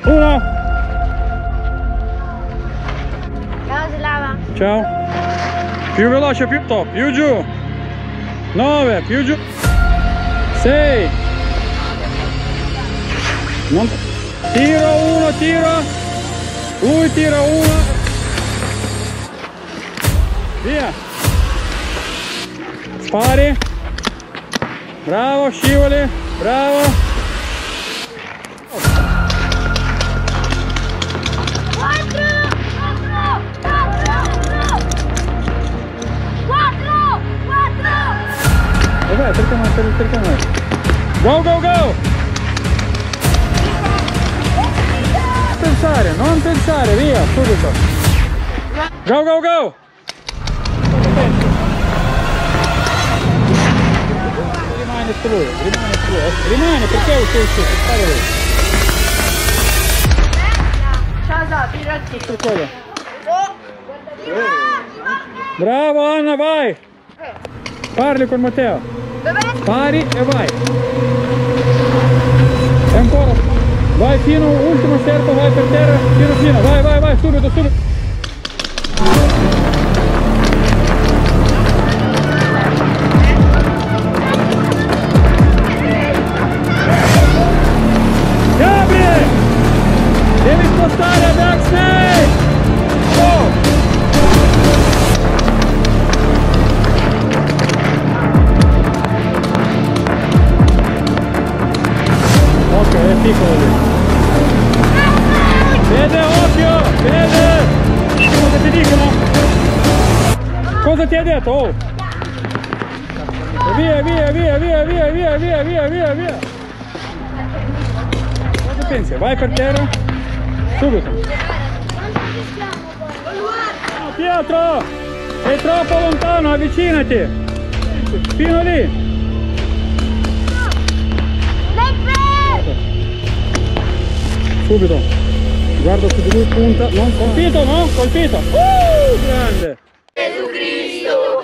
1. Ciao Slava. Ciao. Più veloce, più top, più giù. 9, più giù. 6. Non... Tiro 1, tiro. Lui tira 1. Via. Spari. Bravo, scivoli. Bravo. 4. Perché mai? Go, go, go! Non pensare, via, subito! Go, go, go! Rimane su lui, rimane perché sei uscito? Stare lì. Ciao, tirati. Bravo Anna, vai! Parli con Matteo! Pari e vai! E ancora! Vai fino, ultimo cerco, vai per terra, fino, vai, subito! Gabriel! Devi spostare a back snake! Go! Ok, è piccolo lì. Vede, occhio! Vede! Cosa ti dicono? Cosa ti ha detto? Oh! Via! Cosa pensi? Vai per terra? Subito! No, Pietro! Sei troppo lontano, avvicinati! Fino lì! Subito, guarda su di lui, punta, non colpito, no? Colpito! Grande! Gesù Cristo!